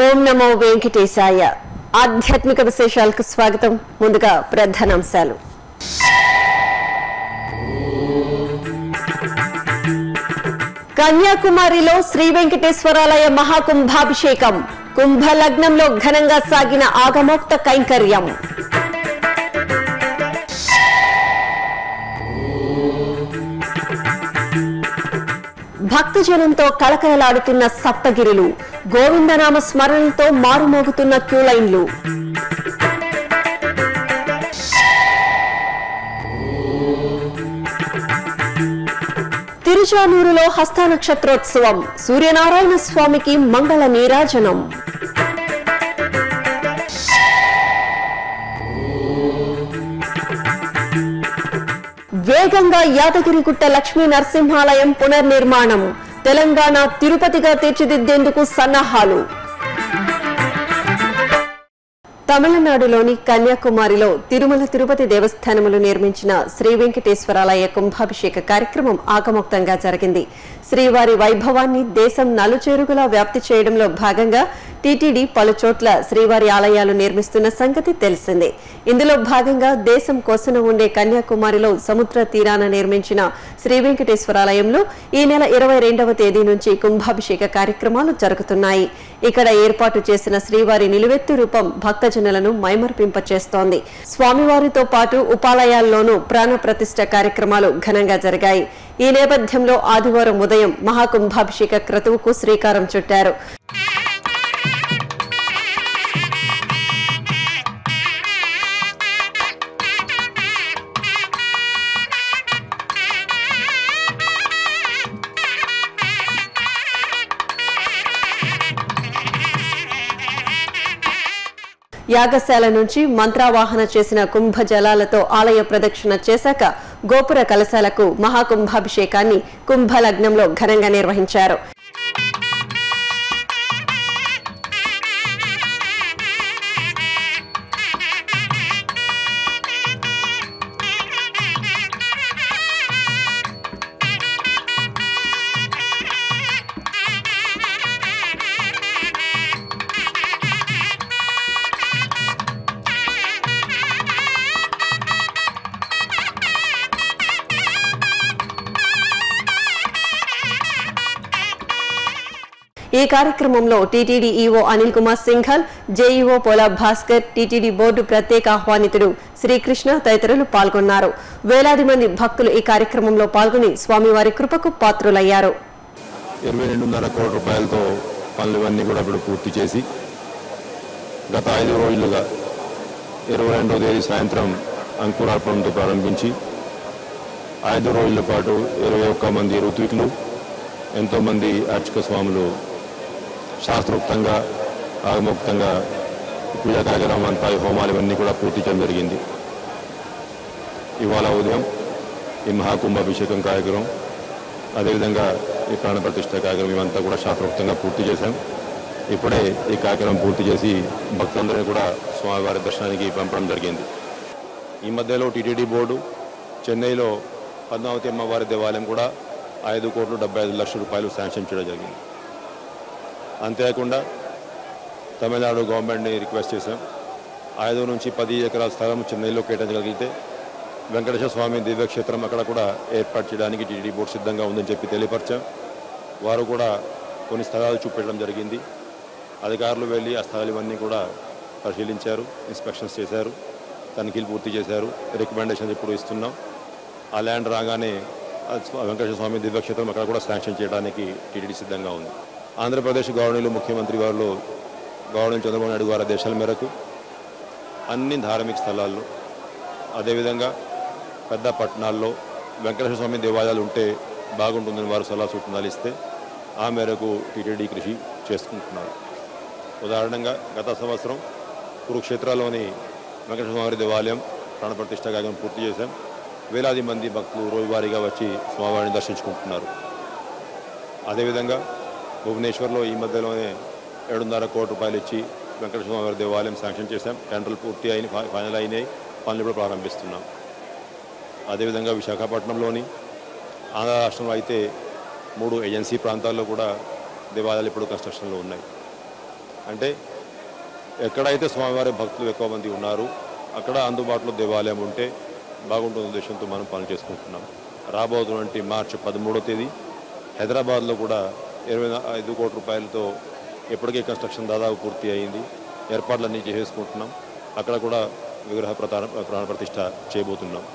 ఓం నమో వెంకటేశాయ. ఆధ్యాత్మిక విశేషాలకు స్వాగతం. ముందుగా ప్రధానాంశాలు. కన్యాకుమారిలో శ్రీ వెంకటేశ్వరాలయ మహాకుంభాభిషేకం. కుంభలగ్నంలో ఘనంగా సాగిన ఆగమోక్త కైంకర్యం. భక్తజనంతో కళకళలాడుతున్న సప్తగిరులు. గోవిందనామ స్మరణలతో మారుమోగుతున్న క్యూలైన్లు. తిరుచానూరులో హస్త నక్షత్రోత్సవం. సూర్యనారాయణ స్వామికి మంగళ నీరాజనం. వేగంగా యాదగిరిగుట్ట లక్ష్మీ నరసింహాలయం పునర్నిర్మాణం. తెలంగాణ తిరుపతిగా తీర్చిదిద్దేందుకు సన్నాహాలు. తమిళనాడులోని కన్యాకుమారిలో తిరుమల తిరుపతి దేవస్థానములు నిర్మించిన శ్రీ వెంకటేశ్వరాలయ కుంభాభిషేక కార్యక్రమం ఆగమోక్తంగా జరిగింది. శ్రీవారి వైభవాన్ని దేశం నలుచెరుగులా వ్యాప్తి చేయడంలో భాగంగా టీటీడీ పలు చోట్ల శ్రీవారి ఆలయాలు నిర్మిస్తున్న సంగతి తెలిసిందే. ఇందులో భాగంగా దేశం కోసన ఉండే కన్యాకుమారిలో సముద్ర తీరాన నిర్మించిన శ్రీ వెంకటేశ్వరాలయంలో ఈ నెల 22వ తేదీ నుంచి కుంభాభిషేక కార్యక్రమాలు జరుగుతున్నాయి. ఇక్కడ ఏర్పాటు చేసిన శ్రీవారి నిలువెత్తు రూపం భక్తజనులను మైమర్పింపచేస్తోంది. స్వామివారితో పాటు ఉపాలయాల్లోనూ ప్రాణ ప్రతిష్ఠ కార్యక్రమాలు ఘనంగా జరిగాయి. ఈ నేపథ్యంలో ఆదివారం ఉదయం మహాకుంభాభిషేక క్రతువుకు శ్రీకారం చుట్టారు. యాగశాల నుంచి మంత్రావాహన చేసిన కుంభ జలాలతో ఆలయ ప్రదక్షిణ చేశాక గోపుర కలశాలకు మహాకుంభాభిషేకాన్ని కుంభలగ్నంలో ఘనంగా నిర్వహించారు. ఈ కార్యక్రమంలో TTD EO Anil Kumar Singhal, JEO Pola Bhaskar, TTD board ప్రత్యేక ఆహ్వానితుడు శ్రీకృష్ణ తదితరులు పాల్గొన్నారు. వేలాది మంది భక్తులు ఈ కార్యక్రమంలో పాల్గొని స్వామివారి కృపకు పాత్రులయ్యారు. 22.5 కోట్ల రూపాయలతో పనులన్నీ కూడా ఇప్పుడు పూర్తి చేసి గత 5 రోజులుగా 22వ తేదీ సాయంత్రం అంకురార్పణతో ప్రారంభించి 5 రోజుల పాటు 21 మంది ఋత్వికులు, ఎంతోమంది అర్చక స్వాములు శాస్త్రోక్తంగా ఆగమోక్తంగా పూజా కార్యక్రమం అంతా హోమాలు ఇవన్నీ కూడా పూర్తి చేయడం జరిగింది. ఇవాళ ఉదయం ఈ మహాకుంభాభిషేకం కార్యక్రమం, అదేవిధంగా ఈ ప్రాణ ప్రతిష్ఠ కార్యక్రమం ఇవంతా కూడా శాస్త్రోక్తంగా పూర్తి చేశాం. ఇప్పుడే ఈ కార్యక్రమం పూర్తి చేసి భక్తులందరినీ కూడా స్వామివారి దర్శనానికి పంపడం జరిగింది. ఈ మధ్యలో టీటీడీ బోర్డు చెన్నైలో పద్మావతి అమ్మవారి దేవాలయం కూడా 5,75,00,000 రూపాయలు శాంక్షన్ చేయడం జరిగింది. అంతేకాకుండా తమిళనాడు గవర్నమెంట్ని రిక్వెస్ట్ చేశాం. 5 నుంచి 10 ఎకరాల స్థలం చెన్నైలో కేటాయించగలిగితే వెంకటేశ్వర స్వామి దివ్యక్షేత్రం అక్కడ కూడా ఏర్పాటు చేయడానికి టీటీడీ బోర్డు సిద్ధంగా ఉందని చెప్పి తెలియపరిచాం. వారు కూడా కొన్ని స్థలాలు చూపెట్టడం జరిగింది. అధికారులు వెళ్ళి ఆ స్థలాలు ఇవన్నీ కూడా పరిశీలించారు, ఇన్స్పెక్షన్స్ చేశారు, తనిఖీలు పూర్తి చేశారు, రికమెండేషన్స్ ఇప్పుడు ఇస్తున్నాం. ఆ ల్యాండ్ రాగానే వెంకటేశ్వర స్వామి దివ్యక్షేత్రం అక్కడ కూడా శాంక్షన్ చేయడానికి టీటీడీ సిద్ధంగా ఉంది. ఆంధ్రప్రదేశ్ గవర్నర్లు ముఖ్యమంత్రి వారిలో గవర్నర్ చంద్రబాబు నాయుడు గారి ఆదేశాల మేరకు అన్ని ధార్మిక స్థలాల్లో, అదేవిధంగా పెద్ద పట్టణాల్లో వెంకటేశ్వర స్వామి దేవాలయాలు ఉంటే బాగుంటుందని వారు సలహా సూచనలు ఇస్తే ఆ మేరకు టీటీడీ కృషి చేసుకుంటున్నారు. ఉదాహరణంగా గత సంవత్సరం కురుక్షేత్రలోని వెంకటేశ్వర స్వామి దేవాలయం ప్రాణప్రతిష్ఠ కార్యక్రమం పూర్తి చేశాం. వేలాది మంది భక్తులు రోజువారీగా వచ్చి స్వామివారిని దర్శించుకుంటున్నారు. అదేవిధంగా భువనేశ్వర్లో ఈ మధ్యలోనే 7.5 కోట్ల రూపాయలు ఇచ్చి వెంకటేశ్వర స్వామి దేవాలయం శాంక్షన్ చేశాం. టెండర్లు పూర్తి అయిన ఫైనల్ అయినాయి, పనులు కూడా ప్రారంభిస్తున్నాం. అదేవిధంగా విశాఖపట్నంలోని ఆంధ్ర రాష్ట్రంలో అయితే 3 ఏజెన్సీ ప్రాంతాల్లో కూడా దేవాలయాలు ఇప్పుడు కన్స్ట్రక్షన్లో ఉన్నాయి. అంటే ఎక్కడైతే స్వామివారి భక్తులు ఎక్కువ మంది ఉన్నారు అక్కడ అందుబాటులో దేవాలయం ఉంటే బాగుంటుంది ఉద్దేశంతో మనం పని చేసుకుంటున్నాం. రాబోతున్నటువంటి మార్చి 13వ తేదీ హైదరాబాద్లో కూడా 25 కోట్ల రూపాయలతో ఇప్పటికే కన్స్ట్రక్షన్ దాదాపు పూర్తి అయింది. ఏర్పాట్లన్నీ చేసుకుంటున్నాం. అక్కడ కూడా విగ్రహ ప్రాణ ప్రతిష్ఠ చేయబోతున్నాం.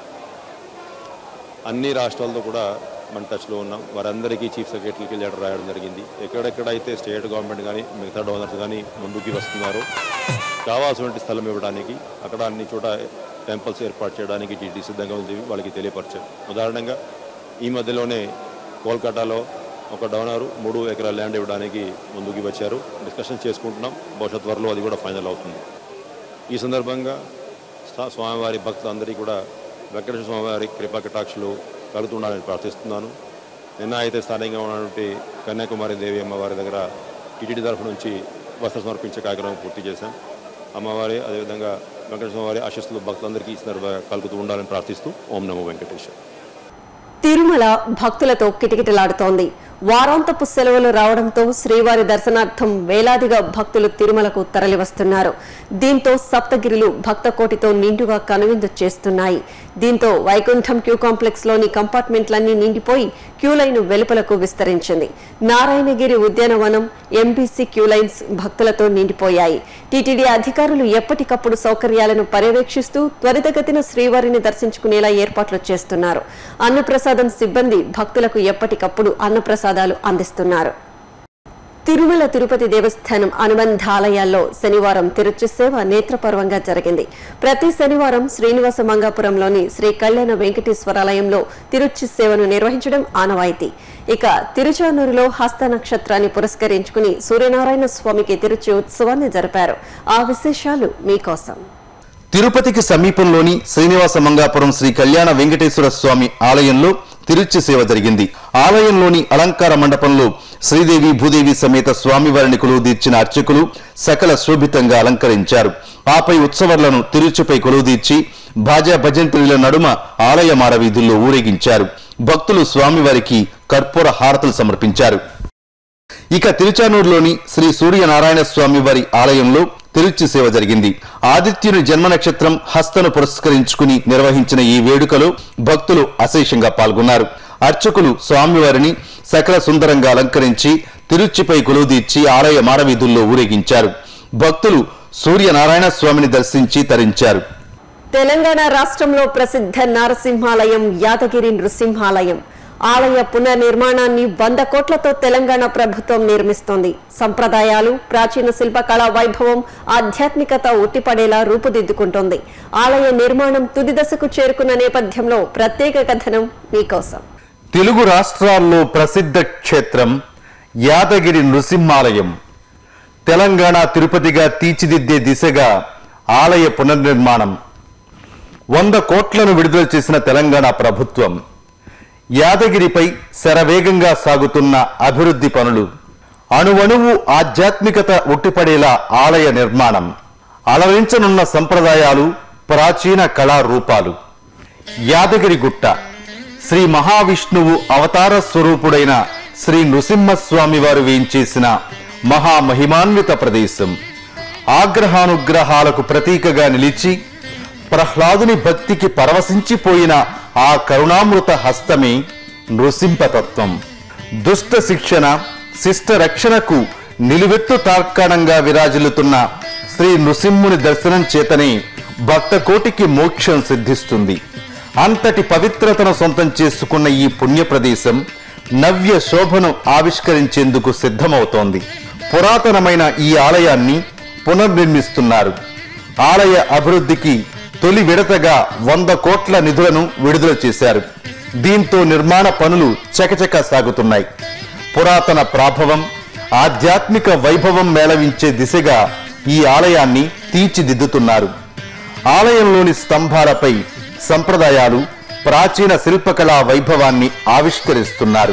అన్ని రాష్ట్రాలతో కూడా మన టచ్లో ఉన్నాం. వారందరికీ చీఫ్ సెక్రటరీకి లెటర్ రాయడం జరిగింది. ఎక్కడెక్కడైతే స్టేట్ గవర్నమెంట్ కానీ మిగతా డోనర్స్ కానీ ముందుకు వస్తున్నారో కావాల్సినటువంటి స్థలం ఇవ్వడానికి అక్కడ అన్ని చోట టెంపుల్స్ ఏర్పాటు చేయడానికి టీటీ సిద్ధంగా ఉంది వాళ్ళకి తెలియపరిచాం. ఉదాహరణగా ఈ మధ్యలోనే కోల్కతాలో ఒక డోనరు 3 ఎకరాల ల్యాండ్ ఇవ్వడానికి ముందుకు వచ్చారు. డిస్కషన్ చేసుకుంటున్నాం. భవిష్యత్ త్వరలో అది కూడా ఫైనల్ అవుతుంది. ఈ సందర్భంగా స్వామివారి భక్తులందరికీ కూడా వెంకటేశ్వర స్వామివారి కృపా కటాక్షలు కలుగుతుండాలని ప్రార్థిస్తున్నాను. నిన్న అయితే స్థానికంగా ఉన్నటువంటి కన్యాకుమారి దేవి అమ్మవారి దగ్గర టీటీడీ తరఫు నుంచి వస్త్ర సమర్పించే కార్యక్రమం పూర్తి చేశాం. అమ్మవారి అదేవిధంగా వెంకటేశ్వర స్వామివారి ఆశీస్సులు భక్తులందరికీ ఈ సందర్భంగా కలుగుతూ ఉండాలని ప్రార్థిస్తూ ఓం నమో వెంకటేశ్వర. తిరుమల భక్తులతో కిటకిటలాడుతోంది. వారాంతపు సెలవులు రావడంతో శ్రీవారి దర్శనార్థం వేలాదిగా భక్తులు తిరుమలకు తరలివస్తున్నారు. దీంతో సప్తగిరులు భక్త కోటితో నిండుగా కనువిందు చేస్తున్నాయి. దీంతో వైకుంఠం క్యూ కాంప్లెక్స్ లోని కంపార్ట్మెంట్లన్నీ నిండిపోయి క్యూ లైన్ వెలుపలకు విస్తరించింది. నారాయణగిరి ఉద్యానవనం, ఎంబీసీ క్యూ లైన్స్ భక్తులతో నిండిపోయాయి. టీటీడీ అధికారులు ఎప్పటికప్పుడు సౌకర్యాలను పర్యవేక్షిస్తూ త్వరితగతిన శ్రీవారిని దర్శించుకునేలా ఏర్పాట్లు చేస్తున్నారు. అన్నప్రసాదం సిబ్బంది భక్తులకు ఎప్పటికప్పుడు అన్నప్రసాదాలు అందిస్తున్నారు. తిరుమల తిరుపతి దేవస్థానం అనుబంధ ఆలయాల్లో శనివారం తిరుచి సేవ నేత్రపర్వంగా జరిగింది. ప్రతి శనివారం శ్రీనివాస మంగాపురంలోని శ్రీ కళ్యాణ వెంకటేశ్వరాలయంలో తిరుచి సేవను నిర్వహించడం ఆనవాయితీ. ఇక తిరుచానూరులో హస్త నక్షత్రాన్ని పురస్కరించుకుని సూర్యనారాయణ స్వామికి తిరుచి ఉత్సవాన్ని జరిపారు. ఆ విశేషాలు మీకోసం. తిరుపతికి సమీపంలోని శ్రీనివాస మంగాపురం శ్రీ కళ్యాణ వెంకటేశ్వర స్వామి ఆలయంలో తిరుచి సేవ జరిగింది. ఆలయంలోని అలంకార మండపంలో శ్రీదేవి భూదేవి సమేత స్వామివారిని కొలువుదీర్చిన అర్చకులు సకల శోభితంగా అలంకరించారు. ఆపై ఉత్సవాలను తిరుచిపై కొలువుదీర్చి భాజా భజంత్రీల నడుమ ఆలయ మాడవీధుల్లో ఊరేగించారు. భక్తులు స్వామివారికి కర్పూర హారతులు సమర్పించారు. ఇక తిరుచానూరులోని శ్రీ సూర్యనారాయణ స్వామివారి ఆలయంలో తిరుచి సేవ జరిగింది. ఆదిత్యుని జన్మ నక్షత్రం హస్తను పురస్కరించుకుని నిర్వహించిన ఈ వేడుకలో భక్తులు అశేషంగా పాల్గొన్నారు. అర్చకులు స్వామివారిని సకల సుందరంగా అలంకరించి తిరుచిపై కొలువుదీర్చి ఆలయ మాడవీధుల్లో ఊరేగించారు. భక్తులు సూర్యనారాయణ స్వామిని దర్శించి తరించారు. తెలంగాణ రాష్ట్రంలో ప్రసిద్ధ నరసింహాలయం యాదగిరి నృసింహాలయం ఆలయ పునర్నిర్మాణాన్ని 100 కోట్లతో తెలంగాణ ప్రభుత్వం నిర్మిస్తోంది. సంప్రదాయాలు, ప్రాచీన శిల్పకళా వైభవం, ఆధ్యాత్మికత ఉట్టిపడేలా రూపుదిద్దుకుంటోంది. ఆలయ నిర్మాణం తుది దశకు చేరుకున్న నేపథ్యంలో ప్రత్యేక కథనం మీకోసం. తెలుగు రాష్ట్రాల్లో ప్రసిద్ధ క్షేత్రం యాదగిరి నృసింహాలయం తెలంగాణ తిరుపతిగా తీర్చిదిద్దే దిశగా ఆలయ పునర్నిర్మాణం 100 కోట్లను విడుదల చేసిన తెలంగాణ ప్రభుత్వం యాదగిరిపై శరవేగంగా సాగుతున్న అభివృద్ధి పనులు, అణువణువు ఆధ్యాత్మికత ఉట్టిపడేలా ఆలయ నిర్మాణం, అలరించనున్న సంప్రదాయాలు, ప్రాచీన కళారూపాలు. యాదగిరి గుట్ట శ్రీ మహావిష్ణువు అవతార స్వరూపుడైన శ్రీ నృసింహస్వామి వారు వేయించేసిన మహామహిమాన్విత ప్రదేశం. ఆగ్రహానుగ్రహాలకు ప్రతీకగా నిలిచి ప్రహ్లాదుని భక్తికి పరవశించిపోయిన ఆ కరుణామృత హస్తమే నృసింహతత్వం. దుష్ట శిక్షణ, శిష్ట రక్షణకు నిలువెత్తు తార్కాణంగా విరాజిల్లుతున్న శ్రీ నృసింహుని దర్శనం చేతనే భక్త కోటికి మోక్షం సిద్ధిస్తుంది. అంతటి పవిత్రతను సొంతం చేసుకున్న ఈ పుణ్య ప్రదేశం నవ్య శోభను ఆవిష్కరించేందుకు సిద్ధమవుతోంది. పురాతనమైన ఈ ఆలయాన్ని పునర్నిర్మిస్తున్నారు. ఆలయ అభివృద్ధికి తొలి విడతగా 100 కోట్ల నిధులను విడుదల చేశారు. దీంతో నిర్మాణ పనులు చకచక సాగుతున్నాయి. పురాతన ప్రాభవం, ఆధ్యాత్మిక వైభవం మేళవించే దిశగా ఈ ఆలయాన్ని తీర్చిదిద్దుతున్నారు. ఆలయంలోని స్తంభాలపై సంప్రదాయాలు, ప్రాచీన శిల్పకళా వైభవాన్ని ఆవిష్కరిస్తున్నారు.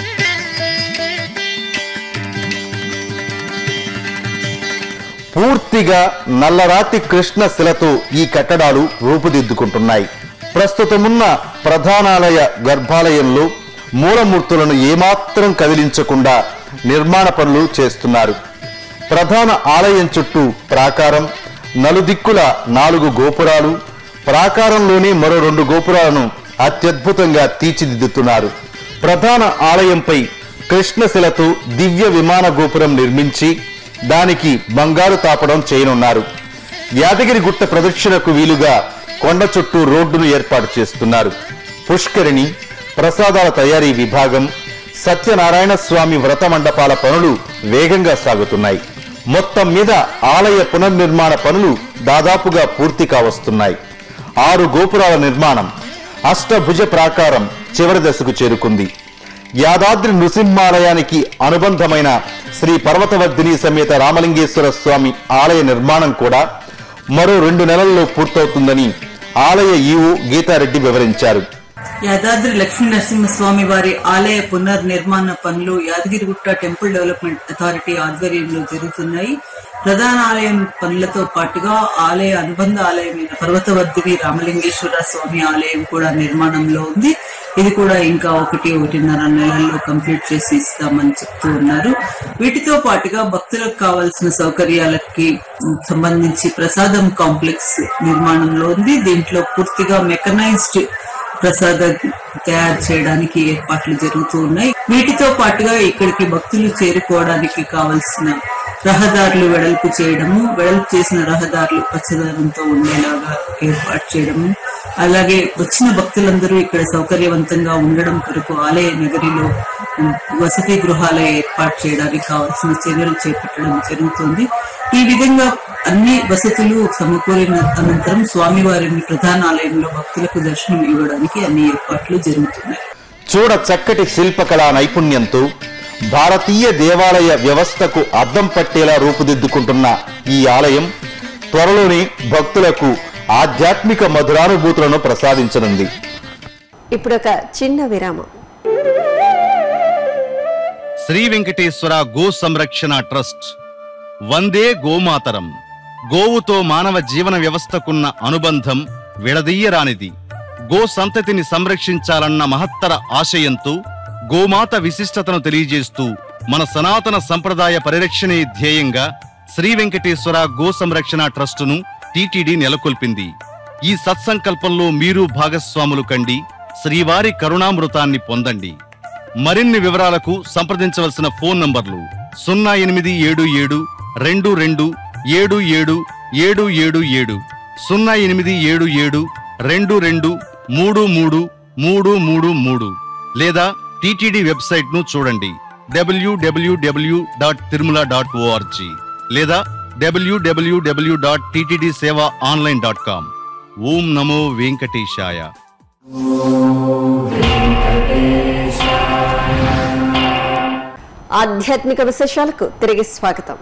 పూర్తి పూర్తిగా నల్లరాతి కృష్ణ శిలతో ఈ కట్టడాలు రూపుదిద్దుకుంటున్నాయి. ప్రస్తుతమున్న ప్రధానాలయ గర్భాలయంలో మూలమూర్తులను ఏమాత్రం కదిలించకుండా నిర్మాణ పనులు చేస్తున్నారు. ప్రధాన ఆలయం చుట్టూ ప్రాకారం, నలుదిక్కుల 4 గోపురాలు, ప్రాకారంలోనే మరో 2 గోపురాలను అత్యద్భుతంగా తీర్చిదిద్దుతున్నారు. ప్రధాన ఆలయంపై కృష్ణశిలతో దివ్య విమాన గోపురం నిర్మించి దానికి బంగారు తాపడం చేయనున్నారు. యాదగిరిగుట్ట ప్రదక్షిణకు వీలుగా కొండ చుట్టూ రోడ్డును ఏర్పాటు చేస్తున్నారు. పుష్కరిణి, ప్రసాదాల తయారీ విభాగం, సత్యనారాయణ స్వామి వ్రత మండపాల పనులు వేగంగా సాగుతున్నాయి. మొత్తం మీద ఆలయ పునర్నిర్మాణ పనులు దాదాపుగా పూర్తి కావస్తున్నాయి. 6 గోపురాల నిర్మాణం, అష్టభుజ ప్రాకారం చివరి దశకు చేరుకుంది. యాదాద్రి నృసింహాలయానికి అనుబంధమైన శ్రీ పర్వతవర్ధిని సమేత రామలింగేశ్వర స్వామి ఆలయ నిర్మాణం కూడా మరో 2 నెలల్లో పూర్తవుతుందని ఆలయ ఈవో గీతారెడ్డి వివరించారు. యాదాద్రి లక్ష్మీ నరసింహస్వామి వారి ఆలయ పునర్నిర్మాణ పనులు యాదగిరిగుట్ట టెంపుల్ డెవలప్మెంట్ అథారిటీ ఆధ్వర్యంలో జరుగుతున్నాయి. ప్రధాన ఆలయం పనులతో పాటుగా ఆలయ అనుబంధ ఆలయమైన పర్వతవర్ధిని రామలింగేశ్వర స్వామి ఆలయం కూడా నిర్మాణంలో ఉంది. ఇది కూడా ఇంకా 1-1.5 నెలల్లో కంప్లీట్ చేసి ఇస్తామని చెప్తూ ఉన్నారు. వీటితో పాటుగా భక్తులకు కావాల్సిన సౌకర్యాలకి సంబంధించి ప్రసాదం కాంప్లెక్స్ నిర్మాణంలో ఉంది. దీంట్లో పూర్తిగా మెకనైజ్డ్ ప్రసాదం తయారు చేయడానికి ఏర్పాట్లు జరుగుతూ ఉన్నాయి. వీటితో పాటుగా ఇక్కడికి భక్తులు చేరుకోవడానికి కావలసిన రహదారులు వెడల్పు చేయడము, వెడల్పు చేసిన రహదారులు పచ్చదనంతో ఉండేలాగా ఏర్పాటు చేయడము, అలాగే వచ్చిన భక్తులందరూ ఇక్కడ సౌకర్యవంతంగా ఉండడం కొరకు ఆలయ నగరిలో వసతి గృహాల ఏర్పాటు చేయడానికి కావాల్సిన చర్యలు చేపట్టడం జరుగుతుంది. ఈ విధంగా అన్ని వసతులు సమకూరిన అనంతరం స్వామివారిని ప్రధాన ఆలయంలో భక్తులకు దర్శనం ఇవ్వడానికి అన్ని ఏర్పాట్లు జరుగుతున్నాయి. చూడ చక్కటి శిల్పకళా నైపుణ్యంతో భారతీయ దేవాలయ వ్యవస్థకు అద్దం పట్టేలా రూపుదిద్దుకుంటున్న ఈ ఆలయం త్వరలోనే భక్తులకు ఆధ్యాత్మిక మధురానుభూతులను ప్రసాదించనుంది. ఇప్పుడొక చిన్న విరామం. శ్రీ వెంకటేశ్వర గో సంరక్షణ ట్రస్ట్ వందే గోమాతరం. గోవుతో మానవ జీవన వ్యవస్థకున్న అనుబంధం విడదీయరానిది. గో సంతతిని సంరక్షించాలన్న మహత్తర ఆశయంతో గోమాత విశిష్టతను తెలియజేస్తూ మన సనాతన సంప్రదాయ పరిరక్షణే ధ్యేయంగా శ్రీ వెంకటేశ్వర గో సంరక్షణ ట్రస్టును టీటీడీ నెలకొల్పింది. ఈ సత్సంకల్పంలో మీరు భాగస్వాములు కండి, శ్రీవారి కరుణామృతాన్ని పొందండి. మరిన్ని వివరాలకు సంప్రదించవలసిన ఫోన్ నంబర్లు 0877 22 77 0877 22 33 లేదా టీటీడీ వెబ్సైట్ ను చూడండి www.tirumala.org లేదా www.ttdsevaonline.com. ఓం నమో వెంకటేశాయ. ఆధ్యాత్మిక విశేషాలకు తిరిగి స్వాగతం.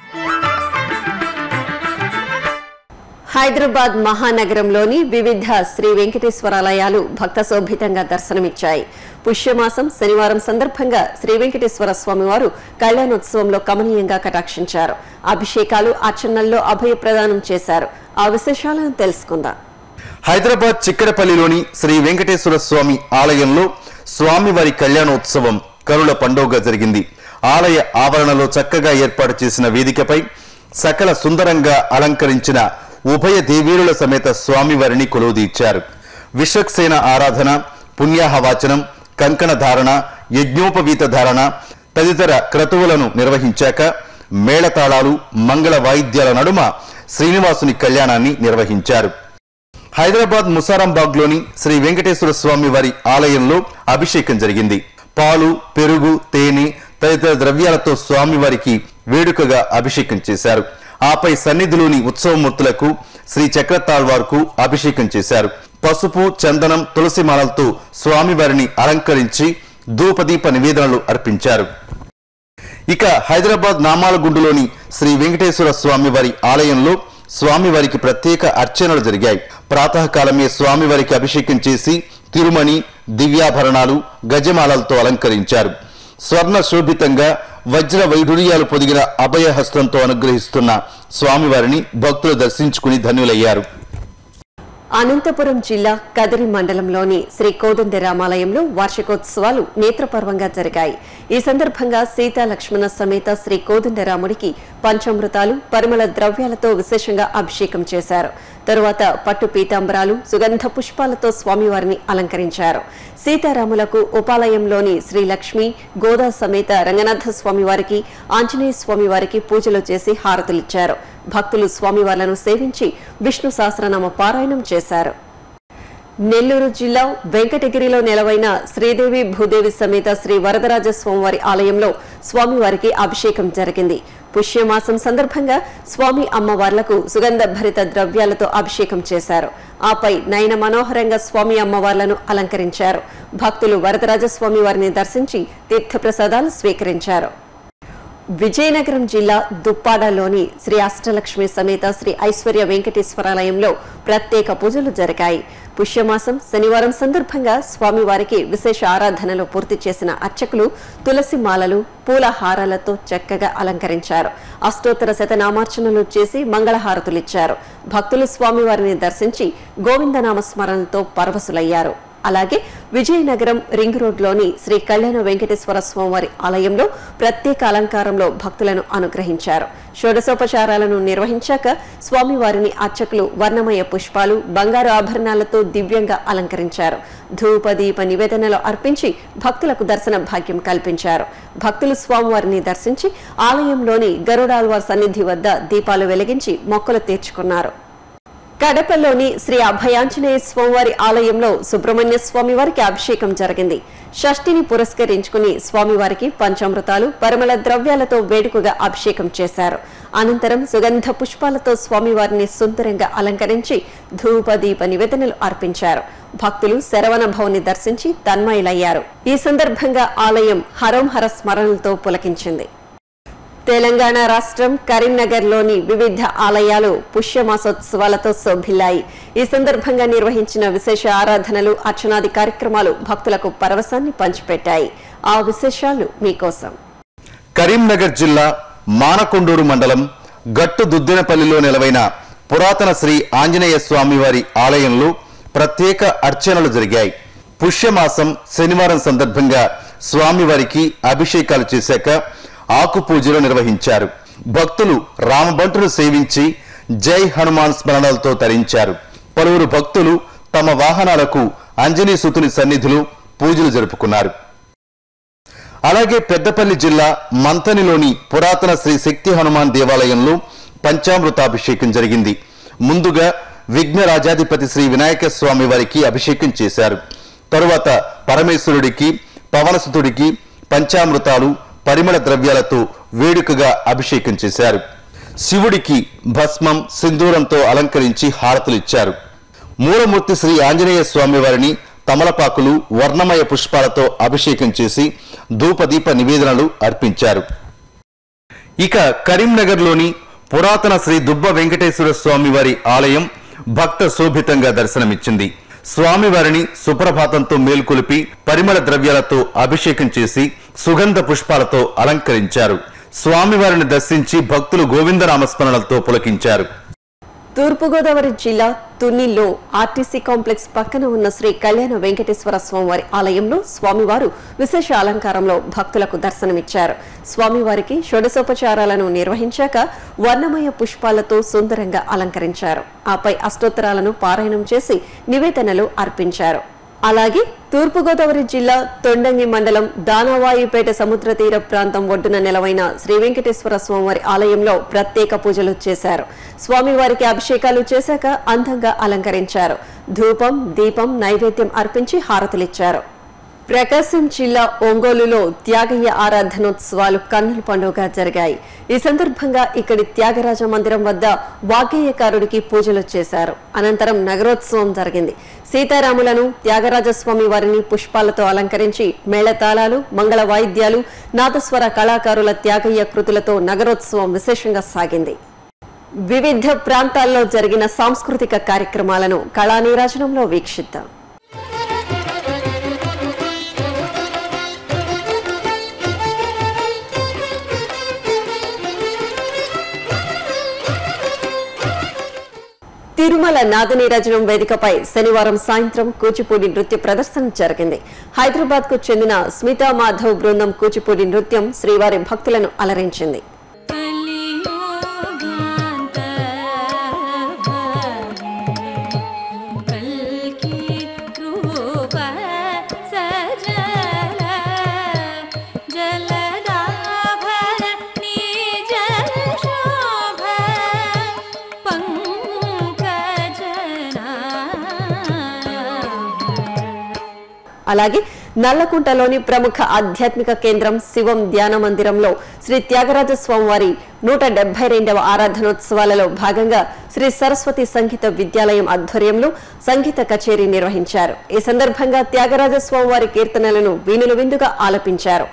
హైదరాబాద్ మహానగరంలోని వివిధ శ్రీ వెంకటేశ్వరాలయాలు భక్త శోభితంగా దర్శనమిచ్చాయి. పుష్యమాసం శనివారం సందర్భంగా శ్రీ వెంకటేశ్వర స్వామివారు కళ్యాణోత్సవంలో కమనీయంగా కటాక్షించారు. అభిషేకాలు, అర్చనల్లో అభయ ప్రదానం చేశారు. ఆ విశేషాలను తెలుసుకుందాం. హైదరాబాద్ చిక్కడపల్లిలోని శ్రీ వెంకటేశ్వర స్వామి ఆలయంలో స్వామివారి కళ్యాణోత్సవం కనుల పండుగగా జరిగింది. ఆలయ ఆవరణలో చక్కగా ఏర్పాటు చేసిన వేదికపై సకల సుందరంగా అలంకరించిన ఉభయ దేవీరుల సమేత స్వామివారిని కొలువుదీర్చారు. విశ్వక్సేన ఆరాధన, పుణ్యాహవాచనం, కంకణ ధారణ, యజ్ఞోపవీత ధారణ తదితర క్రతువులను నిర్వహించాక మేళతాళాలు, మంగళ వాయిద్యాల నడుమ శ్రీనివాసుని కళ్యాణాన్ని నిర్వహించారు. హైదరాబాద్ ముసారంబాగ్లోని శ్రీ వెంకటేశ్వర స్వామి వారి ఆలయంలో అభిషేకం జరిగింది. పాలు, పెరుగు, తేనె తదితర ద్రవ్యాలతో స్వామివారికి వేడుకగా అభిషేకం చేశారు. ఆపై సన్నిధిలోని ఉత్సవమూర్తులకు శ్రీ చక్రతాళ్వార్కు అభిషేకం చేశారు. పసుపు, చందనం, తులసి మాలలతో స్వామివారిని అలంకరించి ధూపదీప నివేదనలు అర్పించారు. ఇక హైదరాబాద్ నామాలగుండులోని శ్రీ వెంకటేశ్వర స్వామివారి ఆలయంలో స్వామివారికి ప్రత్యేక అర్చనలు జరిగాయి. ప్రాతకాలమే స్వామివారికి అభిషేకం చేసి తిరుమణి, దివ్యాభరణాలు, గజమాలలతో అలంకరించారు. స్వర్ణ శోభితంగా వజ్ర వైఢూర్యాలు పొదిగిన అభయహస్తంతో అనుగ్రహిస్తున్న స్వామివారిని భక్తులు దర్శించుకుని ధన్యులయ్యారు. అనంతపురం జిల్లా కదిరి మండలంలోని శ్రీ కోదండ రామాలయంలో వార్షికోత్సవాలు నేత్రపర్వంగా జరిగాయి. ఈ సందర్భంగా సీతా లక్ష్మణ సమేత శ్రీ కోదండ రాముడికి పంచామృతాలు, పరిమళ ద్రవ్యాలతో విశేషంగా అభిషేకం చేశారు. తరువాత పట్టు పీతాంబరాలు, సుగంధ పుష్పాలతో స్వామివారిని అలంకరించారు. సీతారాములకు ఉపాలయంలోని శ్రీ లక్ష్మి, గోదా సమేత రంగనాథ స్వామివారికి, ఆంజనేయ స్వామివారికి పూజలు చేసి హారతులిచ్చారు. భక్తులు స్వామివార్లను సేవించి విష్ణు సహస్రనామ పారాయణం చేశారు. నెల్లూరు జిల్లా వెంకటగిరిలో నెలవైన శ్రీదేవి భూదేవి సమేత శ్రీ వరదరాజ స్వామివారి ఆలయంలో స్వామివారికి అభిషేకం జరిగింది. పుష్యమాసం సందర్భంగా స్వామి అమ్మవార్లకు సుగంధ భరిత ద్రవ్యాలతో అభిషేకం చేశారు. ఆపై నయన మనోహరంగా స్వామి అమ్మవార్లను అలంకరించారు. భక్తులు వరదరాజ స్వామివారిని దర్శించి తీర్థప్రసాదాలు స్వీకరించారు. విజయనగరం జిల్లా దుప్పాడలోని శ్రీ అష్టలక్ష్మి సమేత శ్రీ ఐశ్వర్య వెంకటేశ్వరాలయంలో ప్రత్యేక పూజలు జరిగాయి. పుష్యమాసం శనివారం సందర్భంగా స్వామివారికి విశేష ఆరాధనలు పూర్తి చేసిన అర్చకులు తులసి మాలలు, పూల హారాలతో చక్కగా అలంకరించారు. అష్టోత్తర శతనామార్చనలు చేసి మంగళహారతులిచ్చారు. భక్తులు స్వామివారిని దర్శించి గోవిందనామ స్మరణలతో పరవశులయ్యారు. అలాగే విజయనగరం రింగ్ రోడ్లోని శ్రీ కళ్యాణ వెంకటేశ్వర స్వామివారి ఆలయంలో ప్రత్యేక అలంకారంలో భక్తులను అనుగ్రహించారు. షోడశోపచారాలను నిర్వహించాక స్వామివారిని అర్చకులు వర్ణమయ పుష్పాలు, బంగారు ఆభరణాలతో దివ్యంగా అలంకరించారు. ధూప దీప నివేదనలు అర్పించి భక్తులకు దర్శన భాగ్యం కల్పించారు. భక్తులు స్వామివారిని దర్శించి ఆలయంలోని గరుడాల్వార్ సన్నిధి వద్ద దీపాలు వెలిగించి మొక్కలు తీర్చుకున్నారు. కడపలోని శ్రీ అభయాంజనేయ స్వామివారి ఆలయంలో సుబ్రహ్మణ్య స్వామివారికి అభిషేకం జరిగింది. షష్ఠిని పురస్కరించుకుని స్వామివారికి పంచామృతాలు, పరిమళ ద్రవ్యాలతో వేడుకగా అభిషేకం చేశారు. అనంతరం సుగంధ పుష్పాలతో స్వామివారిని సుందరంగా అలంకరించి ధూప దీప నివేదనలు అర్పించారు. భక్తులు శరవణ భవన్ని దర్శించి తన్మయులయ్యారు. ఈ సందర్భంగా ఆలయం హరోంహర స్మరణలతో పులకించింది. తెలంగాణ రాష్ట్రం కరీంనగర్లోని వివిధ ఆలయాలు పుష్యమాసోత్సవాలతో శోభిల్లాయి. ఈ సందర్భంగా నిర్వహించిన విశేష ఆరాధనలు, అర్చనాది కార్యక్రమాలు భక్తులకు పరవశాన్ని పంచిపెట్టాయి. ఆ విశేషాలు మీకోసం. కరీంనగర్ జిల్లా మానకొండూరు మండలం గట్టు దుద్దినపల్లిలో నెలవైన పురాతన శ్రీ ఆంజనేయ స్వామివారి ఆలయంలో ప్రత్యేక అర్చనలు జరిగాయి. పుష్యమాసం శనివారం సందర్భంగా స్వామివారికి అభిషేకాలు చేశాక ఆకు పూజలు నిర్వహించారు. భక్తులు రామబంటును సేవించి జై హనుమాన్ స్మరణలతో తరించారు. పలువురు భక్తులు తమ వాహనాలకు ఆంజనేయ సుతుని సన్నిధిలో పూజలు జరుపుకున్నారు. అలాగే పెద్దపల్లి జిల్లా మంతనిలోని పురాతన శ్రీ శక్తి హనుమాన్ దేవాలయంలో పంచామృతాభిషేకం జరిగింది. ముందుగా విఘ్నరాజాధిపతి శ్రీ వినాయక స్వామి వారికి అభిషేకం చేశారు. తరువాత పరమేశ్వరుడికి, పవనసుతుడికి పంచామృతాలు, పరిమళ ద్రవ్యాలతో వేడుకగా అభిషేకం చేశారు. శివుడికి భస్మం, సింధూరంతో అలంకరించి హారతులిచ్చారు. మూలమూర్తి శ్రీ ఆంజనేయ స్వామి వారిని తమలపాకులు, వర్ణమయ పుష్పాలతో అభిషేకం చేసి ధూపదీప నివేదనలు అర్పించారు. ఇక కరీంనగర్లోని పురాతన శ్రీ దుబ్బ వెంకటేశ్వర స్వామి వారి ఆలయం భక్త శోభితంగా దర్శనమిచ్చింది. స్వామివారిని సుప్రభాతంతో మేల్కొలిపి పరిమళ ద్రవ్యాలతో అభిషేకం చేసి సుగంధ పుష్పాలతో అలంకరించారు. స్వామివారిని దర్శించి భక్తులు గోవిందనామస్మరణలతో పులకించారు. తూర్పుగోదావరి జిల్లా తునిలో ఆర్టీసీ కాంప్లెక్స్ పక్కన ఉన్న శ్రీ కళ్యాణ వెంకటేశ్వర స్వామివారి ఆలయంలో స్వామివారు విశేష అలంకారంలో భక్తులకు దర్శనమిచ్చారు. స్వామివారికి షోడశోపచారాలను నిర్వహించాక వర్ణమయ పుష్పాలతో సుందరంగా అలంకరించారు. ఆపై అష్టోత్తరాలను పారాయణం చేసి నివేదనలు అర్పించారు. అలాగే తూర్పుగోదావరి జిల్లా తొండంగి మండలం దానవాయిపేట సముద్ర తీర ప్రాంతం ఒడ్డున నెలవైన శ్రీ వెంకటేశ్వర స్వామివారి ఆలయంలో ప్రత్యేక పూజలు చేశారు. స్వామివారికి అభిషేకాలు చేశాక అందంగా అలంకరించారు. ధూపం, దీపం, నైవేద్యం అర్పించి హారతులిచ్చారు. ప్రకాశం జిల్లా ఒంగోలులో త్యాగయ్య ఆరాధనోత్సవాలు కన్నుల పండుగగా జరిగాయి. ఈ సందర్భంగా ఇక్కడి త్యాగరాజ మందిరం వద్ద వాగ్గేయకారుడికి పూజలు చేశారు. అనంతరం నగరోత్సవం జరిగింది. సీతారాములను, త్యాగరాజస్వామి వారిని పుష్పాలతో అలంకరించి మేళతాళాలు, మంగళ వాయిద్యాలు, నాదస్వర కళాకారుల త్యాగయ్య కృతులతో నగరోత్సవం విశేషంగా సాగింది. వివిధ ప్రాంతాల్లో జరిగిన సాంస్కృతిక కార్యక్రమాలను కళానీరాజనంలో వీక్షిద్దాం. తిరుమల నాగనీరాజనం వేదికపై శనివారం సాయంత్రం కూచిపూడి నృత్య ప్రదర్శన జరిగింది. హైదరాబాద్ కు చెందిన స్మితా మాధవ్ బృందం కూచిపూడి నృత్యం శ్రీవారి భక్తులను అలరించింది. అలాగే నల్లకుంటలోని ప్రముఖ ఆధ్యాత్మిక కేంద్రం శివం ధ్యాన మందిరంలో శ్రీ త్యాగరాజ స్వామివారి 172వ ఆరాధనోత్సవాలలో భాగంగా శ్రీ సరస్వతి సంగీత విద్యాలయం ఆధ్వర్యంలో సంగీత కచేరీ నిర్వహించారు. ఈ సందర్భంగా త్యాగరాజ స్వామివారి కీర్తనలను వీణుల విందుగా ఆలపించారు.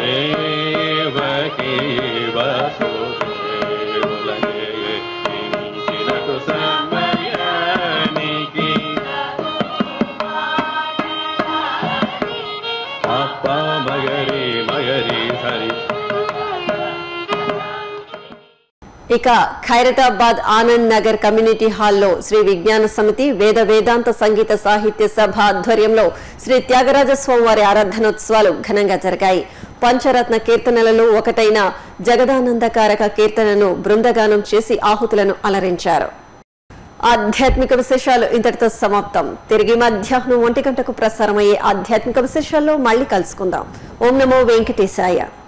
ఇక ఖైరతాబాద్ ఆనంద్ నగర్ కమ్యూనిటీ హాల్లో శ్రీ విజ్ఞాన సమితి వేదాంత సంగీత సాహిత్య సభ ఆధ్వర్యంలో శ్రీ త్యాగరాజ స్వామివారి ఆరాధనోత్సవాలు ఘనంగా జరిగాయి. పంచరత్న కీర్తనలలో ఒకటైన జగదానందకారక కీర్తనను బృందగానం చేసి ఆహుతులను అలరించారు. ఆధ్యాత్మిక విశేషాలు ఇంతటితో సమాప్తం. తిరిగి మధ్యాహ్నం 1 గంటకు ప్రసారమయ్యే ఆధ్యాత్మిక విశేషాల్లో మళ్ళీ కలుసుకుందాం. ఓం నమో వెంకటేశాయ.